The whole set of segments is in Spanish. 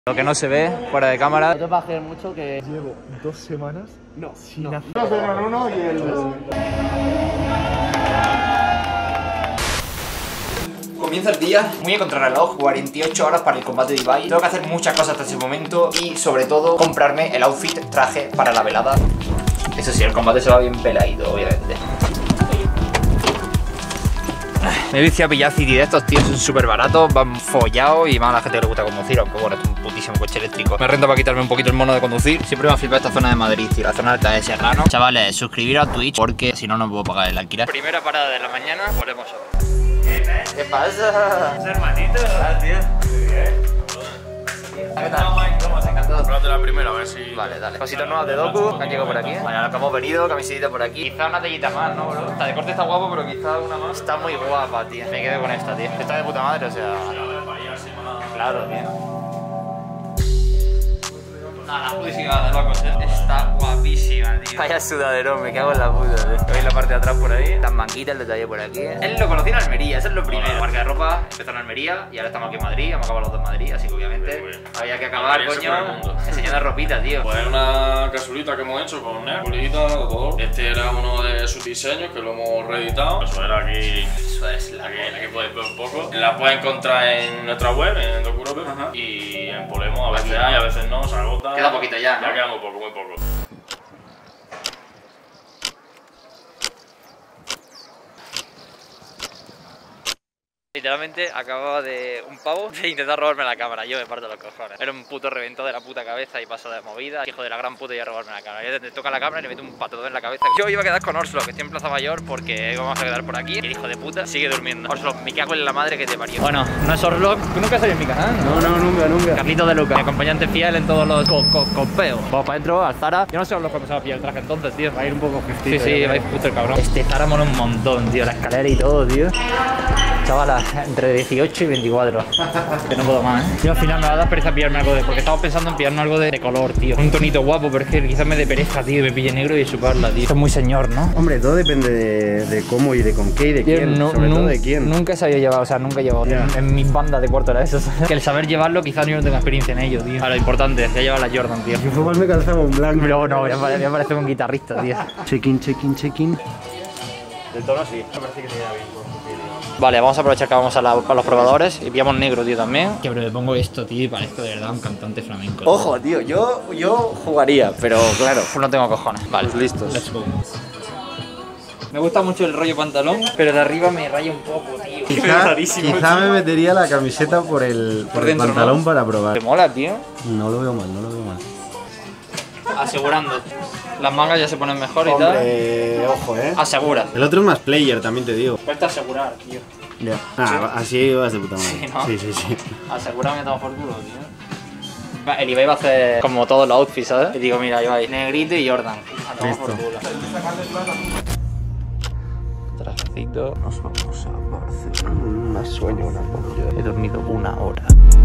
Lo que no se ve fuera de cámara. No te bajes mucho que... Llevo 2 semanas sin hacer... Comienza el día, muy a contrarreloj, 48 horas para el combate de Ibai. Tengo que hacer muchas cosas hasta ese momento y sobre todo comprarme el outfit, traje para la velada. Eso sí, el combate se va bien peladito, obviamente. Me he viciado a pillar City de estos, tíos, son súper baratos, van follados y más a la gente que le gusta conducir, aunque bueno, es un putísimo coche eléctrico. Me renta para quitarme un poquito el mono de conducir. Siempre me ha flipado esta zona de Madrid, tío, la zona alta de Serrano. Chavales, suscribiros a Twitch porque si no, no puedo pagar el alquiler. Primera parada de la mañana, volvemos ahora. ¿Qué pasa? Hermanito, tío. Muy bien. ¿Qué tal? ¿Cómo se encantó? Espérate la primera, a ver si... Vale, dale. Cositas nuevas de Doku que han llegado por aquí. Vale, a lo que hemos venido, camiseta por aquí. Quizá una tallita más, ¿no, bro? Esta de corte está guapo, pero quizá una más. Está muy guapa, tío. Me quedo con esta, tío. Está de puta madre, o sea... Claro, tío. La putísima de locos, está guapísima, tío. Vaya sudaderón, me cago en la puta, tío. ¿Veis la parte de atrás por ahí? Las manguitas, el detalle por aquí. Él lo conocí en Almería, eso es lo primero. Marca de ropa, empezó en Almería y ahora estamos aquí en Madrid. Hemos acabado los dos en Madrid, así que obviamente había que acabar, coño, enseñando ropita, tío. Pues es una casulita que hemos hecho con Nerd, bolita, todo. Este era uno de sus diseños que lo hemos reeditado. Eso era aquí. Eso es la Aquí podéis ver un poco. La puedes encontrar en nuestra web, en Dokurope. Y en Polemo a veces hay, a veces no, se agota. Queda poquito ya, ¿no? Ya queda muy poco, muy poco. Literalmente acababa de un pavo de intentar robarme la cámara. Yo me parto los cojones. Era un puto reventado de la puta cabeza y paso de movida. Hijo de la gran puta, iba a robarme la cámara. Yo te toca la cámara y le meto un patadón en la cabeza. Yo iba a quedar con Orslo, que estoy en Plaza Mayor, porque vamos a quedar por aquí. Y el hijo de puta sigue durmiendo. Orslo, me cago en la madre que te parió. Bueno, no es Orslo. ¿Tú nunca sales en mi canal? No, nunca. Carlito de Lucas, mi acompañante fiel en todos los copeos. Vamos para adentro, al Zara. Yo no sé Orslo cuando se va a pillar el traje entonces, tío. Va a ir un poco justito. Sí, va a ir puto el cabrón. Este Zara mola un montón, tío. La escalera y todo, tío. Chavala, entre 18 y 24. Que no puedo más, ¿eh? Yo al final me va a dar pereza pillarme algo de... Porque estaba pensando en pillarme algo de color, tío. Un tonito guapo, pero es que quizás me dé pereza, tío. Y me pille negro y chuparla, tío. Esto es muy señor, ¿no? Hombre, todo depende de cómo y de con qué y de quién. Sobre todo de quién. Nunca he sabido llevar, o sea, nunca he llevado en mis bandas de cuarto era eso. Que el saber llevarlo quizás yo no tenga experiencia en ello, tío. Ahora, lo importante es ya llevar la Jordan, tío. Si fumas me calzaba un blanco. Pero no, me parece un guitarrista, tío. Check-in. Del tono sí. Me parece que te queda bien. Vale, vamos a aprovechar que vamos a los probadores y pillamos negro, tío, también. Que pero le pongo esto, tío, y parezco de verdad un cantante flamenco. Ojo, tío, yo jugaría, pero claro, no tengo cojones. Vale, Pues listos. Let's go. Me gusta mucho el rollo pantalón, pero de arriba me raya un poco, tío. Quizá me metería la camiseta por el dentro, pantalón, ¿no? para probar. ¿Te mola, tío? No lo veo mal. Asegurando. Las mangas ya se ponen mejor y tal. Ojo, Asegura. El otro es más player, también te digo. Cuesta asegurar, tío. Ya. Así vas de puta madre. Sí, ¿no? Sí. Asegura me por culo, tío. El Ibai va a hacer como todos los outfits, ¿sabes? Y digo, mira, Ibai, negrito y Jordan. A tomar por culo. Trajecito. Nos vamos a Barcelona. Sueño una polla. He dormido 1 hora.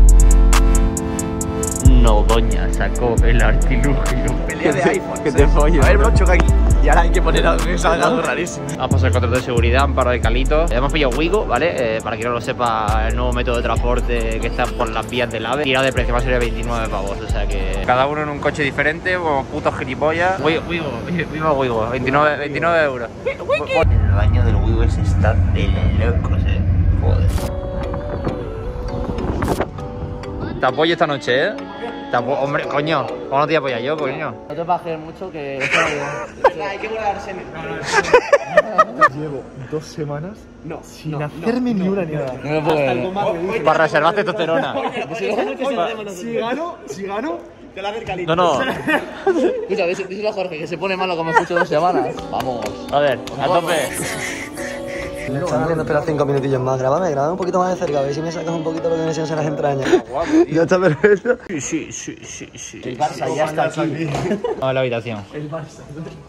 No, doña, sacó el artilugio. Pelea de iPhone. Que te follo. A ver, hemos choca aquí. Y ahora hay que poner algo que salga algo rarísimo. Vamos a pasar el control de seguridad, amparo de Calito. Hemos pillado Wigo, ¿vale? Para quien no lo sepa, el nuevo método de transporte que está por las vías del AVE. Tirado de precio, va a ser de 29 pavos. O sea que cada uno en un coche diferente, como putos gilipollas. Viva Wigo, 29 euros. El baño del Wigo está de locos, Joder. Te apoyo esta noche, Hombre, coño, ¿cómo no te apoyas yo, coño? No te bajes mucho que... Hay que volarse. Llevo 2 semanas sin hacerme ni una ni nada. No me puedo creer. Para reservar testosterona. Si gano, te la haces Calito. No. Escucha, díselo a Jorge, que se pone malo como escucho 2 semanas. Vamos. A ver, a tope. Están haciendo esperar 5 minutillos más. Grábame un poquito más de cerca, a ver si me sacas un poquito lo que me enseñas en las entrañas. Ya está perfecto. Sí. El Barça ya está aquí. Vamos a la habitación. El Barça.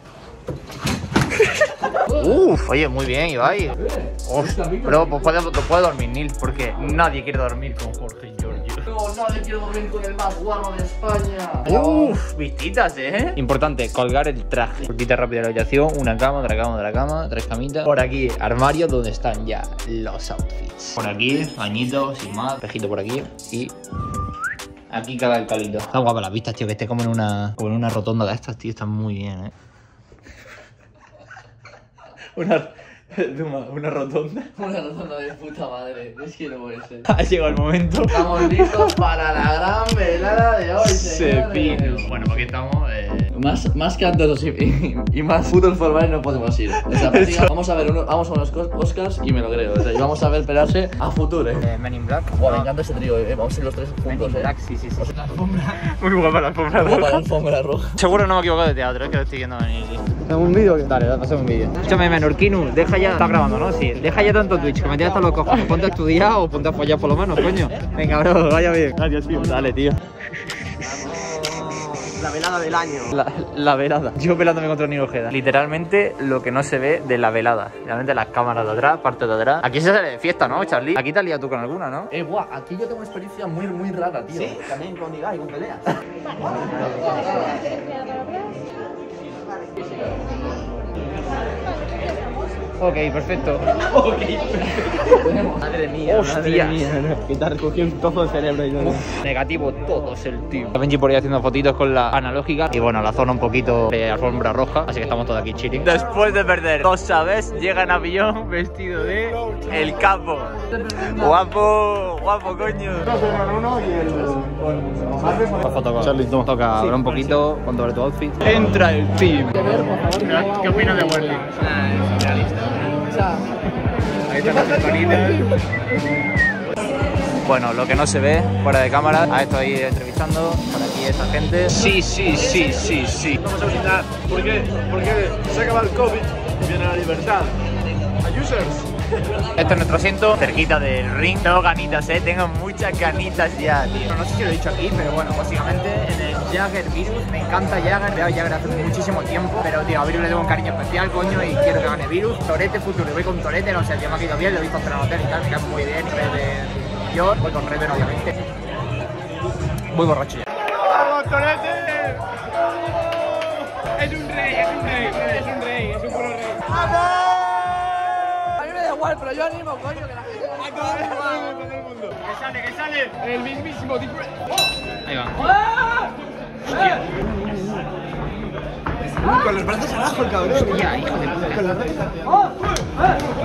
Uf, oye, muy bien, Ibai. Pero pues puede dormir Nil, porque nadie quiere dormir con Jorge y Giorgio. No, nadie quiere dormir con el más guarro de España. Uf, vistitas, Importante, colgar el traje. Cortita rápida de la habitación, una cama, otra cama, 3 camitas. Por aquí, armario donde están ya los outfits. Por aquí, bañito, sin más, espejito por aquí y Aquí caga el calito. Está guapa las vistas, tío, que esté como en una rotonda de estas, tío. Están muy bien, Una rotonda. Una rotonda de puta madre. Es que no puede ser. Ha llegado el momento. Estamos listos para la gran velada de hoy, señores. Bueno, aquí estamos. Más cantos y más putos formales no podemos ir. O sea, vamos a ver vamos a unos Oscars y me lo creo. O sea, y vamos a ver pelarse a futuro, Men in Black. Buah, me encanta ese trío, Vamos a ir los tres juntos, Black, sí. O sea, la alfombra. Muy guapa la alfombra roja. La alfombra roja. Seguro no me equivoco de teatro, es que lo estoy viendo venir, sí. ¿Hacemos un vídeo? Dale, pasemos un vídeo. Escúchame, Menorquinu, deja ya. Estás grabando, ¿no? Sí. Deja ya tanto Twitch, que me tienes hasta los cojones. Ponte a estudiar o ponte a follar por lo menos, coño. Venga, bro, vaya bien. Gracias, tío. Dale, tío. La velada del año. La velada. Yo pelándome contra Nino Ojeda. Literalmente lo que no se ve de la velada. Realmente las cámaras de atrás, parte de atrás. Aquí se sale de fiesta, ¿no, Charlie? Aquí te has liado tú con alguna, ¿no? Guau, aquí yo tengo una experiencia muy rara, tío. ¿Sí? También con Igai y con peleas. Ok, perfecto. Madre mía, Hostia. Que te ha recogido un trozo de cerebro y todo. Negativo todos el tío. Benji por ahí haciendo fotitos con la analógica. Y bueno, la zona un poquito de alfombra roja. Así que estamos todos aquí chilling. Después de perder 2 sabes, llega en avión vestido de el capo. Guapo, coño. Charlie, toca hablar un poquito cuando ver tu outfit. Entra el team. ¿Qué opinas de Werly? Ahí están las personitas. Bueno, lo que no se ve fuera de cámara, a esto ahí entrevistando, por aquí esta gente. Sí. Vamos a visitar, porque se acaba el COVID y viene la libertad. A users. Este es nuestro asiento, cerquita del ring. Tengo ganitas, tengo muchas ganitas ya, tío. No sé si lo he dicho aquí, pero bueno, básicamente en el Jagger Virus. Me encanta Jagger, veo Jagger hace muchísimo tiempo. Pero tío, a Virus le tengo un cariño especial, coño, y quiero que gane Virus. Torete futuro, voy con Torete, no sé, el tío me ha quedado bien, lo he visto en el hotel y tal, me cae muy bien. Yo voy con Reven, obviamente. Muy borracho ya. ¡Vamos, Torete! Es un rey, es un puro rey. ¡Vamos! Igual, pero yo animo, coño, que la gente... ¡A todo el mundo! ¡Que sale! El mismísimo Ahí va. Con los brazos abajo el cabrón. Hostia, hijo de puta.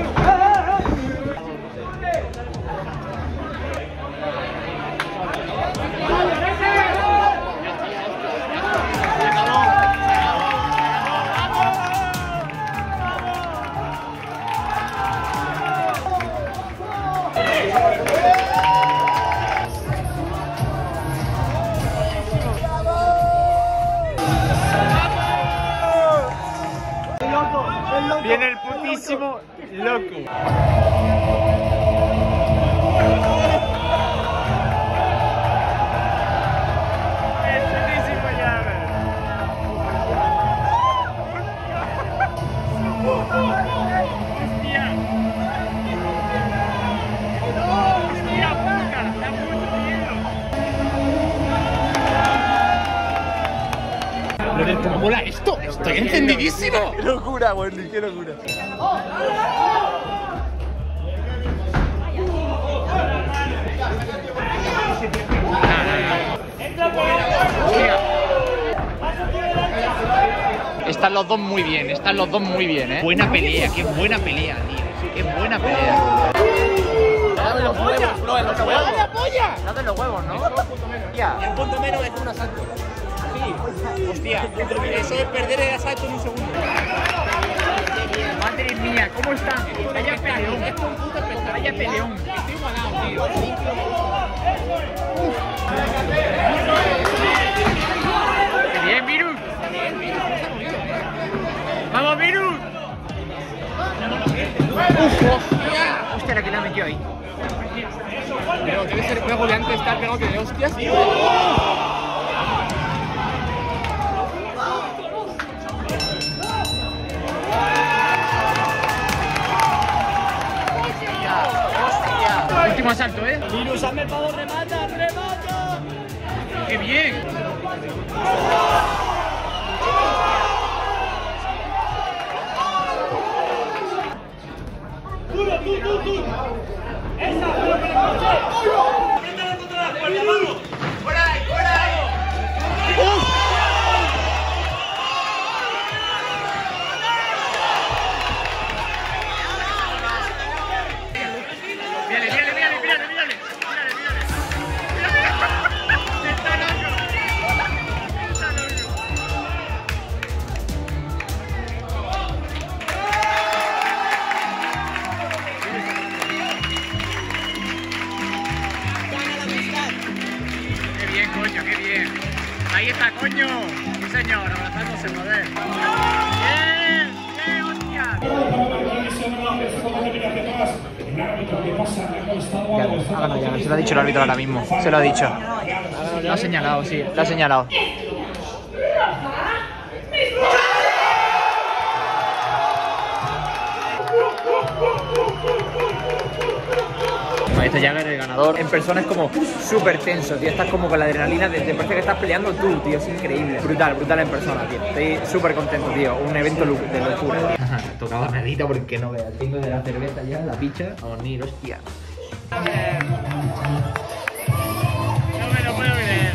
Viene el putísimo loco. El putísimo llave. Hostia. Hostia puta, da mucho miedo. ¿Cómo mola esto? Estoy encendidísimo. ¡Qué locura, Wendy! ¡Qué locura! Están los dos muy bien, Buena pelea, qué buena pelea, tío. Qué buena pelea. Dame los huevos, bro, en los huevos. ¡Dale polla! Date los huevos, ¿no? Ya. El punto menos es un asalto. Sí. Hostia, eso es perder el asalto en un segundo. Madre mía, ¿cómo están? Vaya peleón. Esto es un puto espectáculo. Vaya peleón. Estoy igualado, tío. Bien, Virus. ¡Vamos, Virus! Hostia, la que le ha metido ahí. Pero debe ser muy agobiante estar pegado de hostias. Último asalto, Virus, hazme el favor, remata. ¡Qué bien! ¡Esa! ¡Fuera de ahí! coño, qué bien. Ahí está, coño. Sí, señor, abrazándose, joder. ¡Bien! ¡Bien, hostia! Ha ganado ya, se lo ha dicho el árbitro ahora mismo. Se lo ha dicho. Lo ha señalado, sí, lo ha señalado. Ahí está Jagger, el ganador. En persona es como súper tenso, tío. Estás como con la adrenalina, te parece que estás peleando tú, tío. Es increíble. Brutal, brutal en persona, tío. Estoy súper contento, tío. Un evento de locura, tío. Tocaba nadita porque no veas. Tengo de la cerveza ya, la picha. A dormir, hostia. No me lo puedo creer.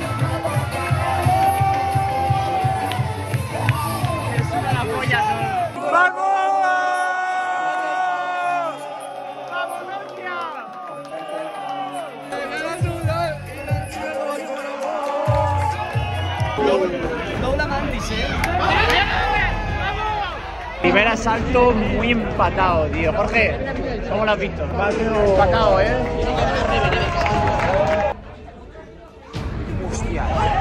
Es una polla todo. ¡Vamos! Primer asalto muy empatado, tío. Jorge, ¿cómo lo has visto? Empatado, ¿eh? Hostia.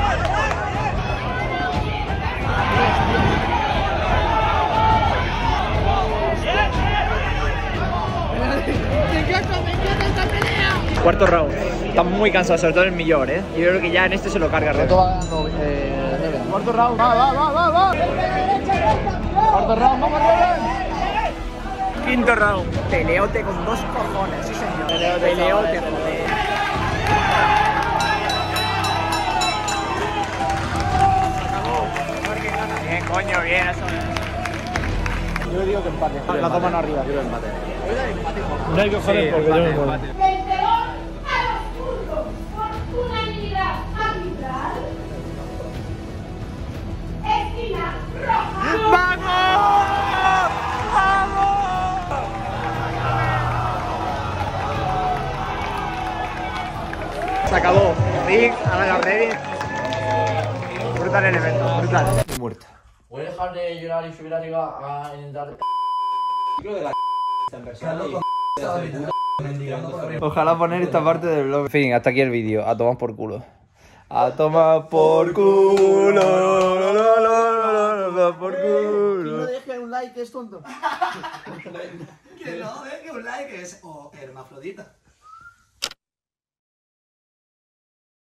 Cuarto round. Está muy cansado, sobre todo el millón, ¿eh? Yo creo que ya en este se lo carga. Cuarto round, va. Cuarto round, vamos, quinto round. Peleote con dos cojones, sí señor. Peleote, joder. Bien, coño, bien, eso es. Yo digo que empate. La toma no arriba, quiero empate. No hay que joder porque yo no puedo. Se acabó. Rick, a la ready. Brutal el evento, brutal. Muerto. Voy a dejar de llorar y subir arriba a intentar. Ojalá poner esta parte del vlog. En fin, hasta aquí el vídeo. A tomar por culo. A tomar por culo. Por culo. No deje un like, que es tonto. Que no deje un like, que es hermafrodita.